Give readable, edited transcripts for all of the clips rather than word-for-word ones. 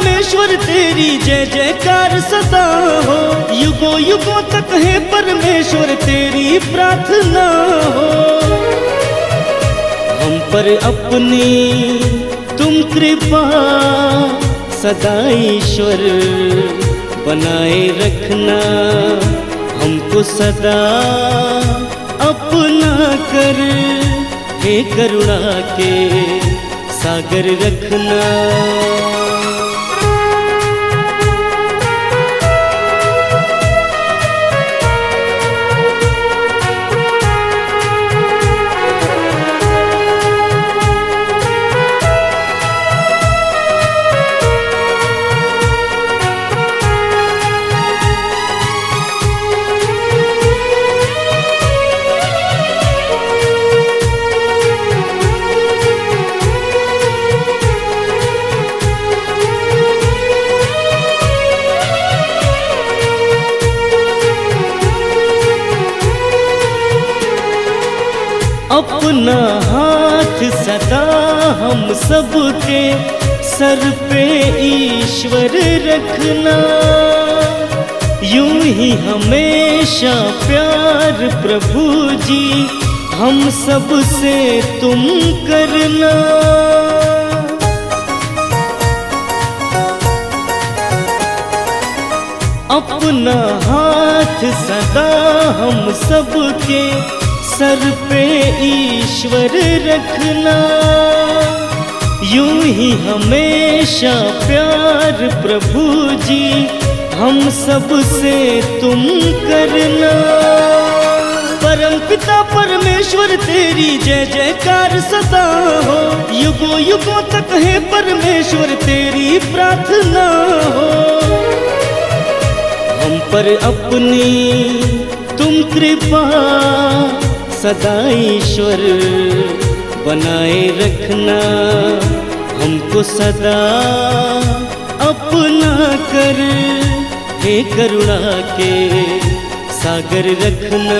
परमेश्वर तेरी जय जयकार सदा हो। युगों युगों तक है परमेश्वर तेरी प्रार्थना हो। हम पर अपनी तुम कृपा सदा ईश्वर बनाए रखना। हमको सदा अपना कर हे करुणा के सागर रखना। अपना हाथ सदा हम सबके सर पे ईश्वर रखना। यूं ही हमेशा प्यार प्रभु जी हम सब से तुम करना। अपना हाथ सदा हम सबके सर पे ईश्वर रखना। यूं ही हमेशा प्यार प्रभु जी हम सब से तुम करना। परम पिता परमेश्वर तेरी जय जयकार सदा हो। युगों युगों तक है परमेश्वर तेरी प्रार्थना हो। हम पर अपनी तुम कृपा सदा ईश्वर बनाए रखना। हमको सदा अपना कर हे करुणा के सागर रखना।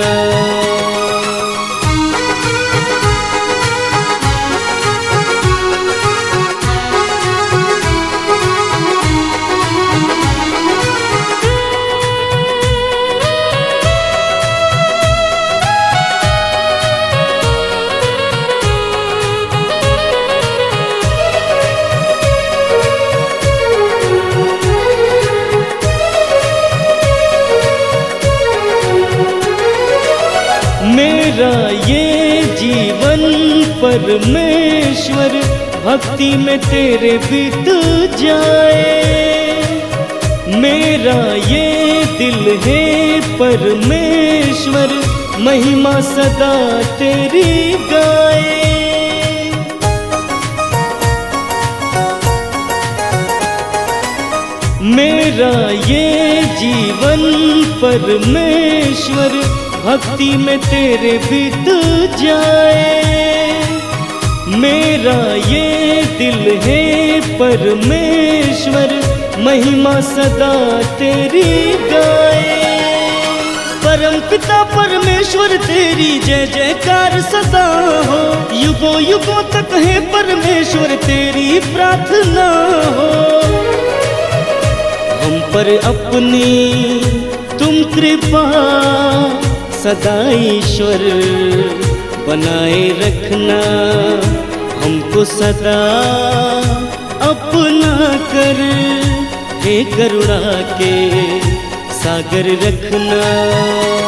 मेरा ये जीवन परमेश्वर भक्ति में तेरे बीत जाए। मेरा ये दिल है परमेश्वर महिमा सदा तेरी गाए। मेरा ये जीवन परमेश्वर भक्ति में तेरे बीत जाए। मेरा ये दिल है परमेश्वर महिमा सदा तेरी गाए। परम पिता परमेश्वर तेरी जय जयकार सदा हो। युगों युगों तक है परमेश्वर तेरी प्रार्थना हो। हम पर अपनी तुम कृपा सदा ईश्वर बनाए रखना। हमको सदा अपना कर हे करुणा के सागर रखना।